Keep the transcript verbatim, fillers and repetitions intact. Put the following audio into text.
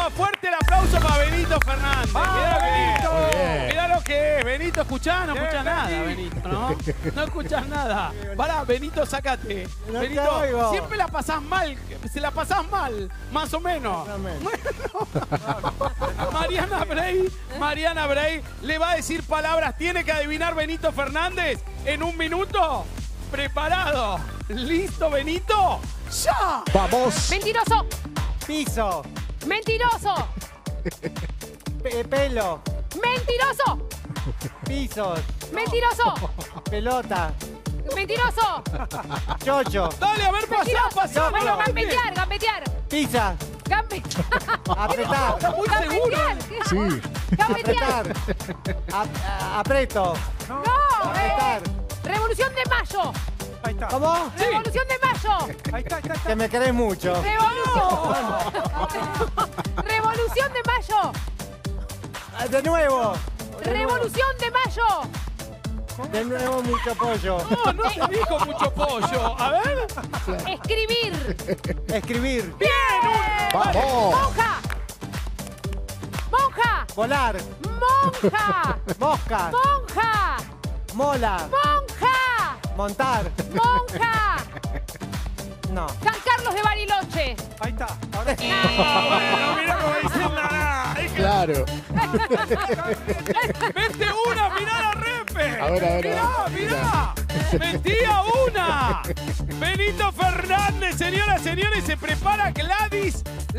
Benito, fuerte el aplauso para Benito Fernández. Mirá lo que es. Mirá lo que es. Benito, escuchá, no escuchás nada, Benito, ¿no? No escuchás nada. Pará, Benito, sácate. No Benito, te oigo. siempre la pasás mal. Se la pasás mal, más o menos. Bueno, Mariana Bray, Mariana Bray le va a decir palabras. Tiene que adivinar Benito Fernández en un minuto. Preparado. ¿Listo, Benito? ¡Ya! Vamos. Mentiroso. Piso. Mentiroso. Pe- pelo. Mentiroso. Pisos. Mentiroso. Pelota. Mentiroso. Chocho. Dale, a ver, pasá, Mentiroso. pasá. Bueno, gambetear, gambetear. Pizza. Gambe... Apretar. Muy seguro. Gambetear. Sí. Gambetear. Apretar. Ap- a- Aprieto. No, eh, Apretar. Revolución de Mayo. Ahí está. ¿Cómo? Sí. Revolución de Mayo. Ahí está, ahí está, ahí está. Que me querés mucho. Revolución. Revolución de Mayo. Ah, De nuevo. Revolución de Mayo. De nuevo mucho pollo. No, no te dijo mucho pollo. A ver. Escribir. Escribir. Bien. Vamos. Monja. Monja. Volar. Monja. Mosca. Monja. Mola. Monja. Montar. Monja. No. San Carlos de Bariloche. Ahí está. Ahora sí. Bueno, mirá cómo dicen nada. Claro. Mete una, mirá la repe. A ver, a ver, a ver. Mirá, mirá. Metía una. Benito Fernández, señoras y señores, se prepara Gladys.